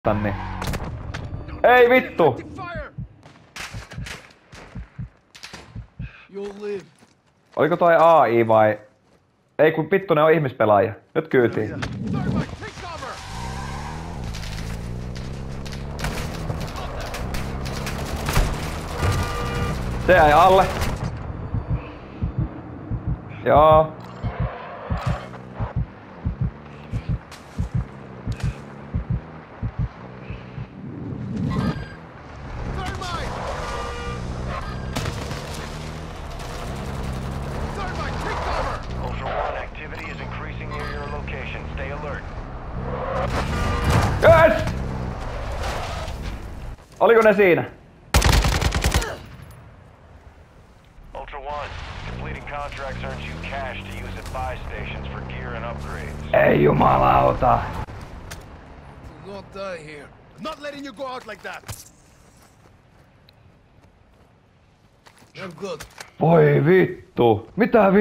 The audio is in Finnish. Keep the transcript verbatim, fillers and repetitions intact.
tänne. Ei vittu! Oliko toi A I vai? Ei kun vittu ne on ihmispelaajia. Nyt kyytiin. Se jäi alle. Joo. Yes! Oliko ne siinä? Ultra One, completing contracts earns you cash to use at buy stations for gear and upgrades. Ei jumalauta. You'll not die here. Not letting you go out like that. I'm good. Voi vittu. Mitä vittu?